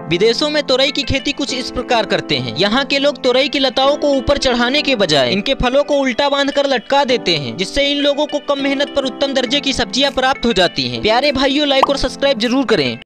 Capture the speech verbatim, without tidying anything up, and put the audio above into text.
विदेशों में तोरई की खेती कुछ इस प्रकार करते हैं। यहाँ के लोग तोरई की लताओं को ऊपर चढ़ाने के बजाय इनके फलों को उल्टा बांध कर लटका देते हैं, जिससे इन लोगों को कम मेहनत पर उत्तम दर्जे की सब्जियां प्राप्त हो जाती हैं। प्यारे भाइयों, लाइक और सब्सक्राइब जरूर करें।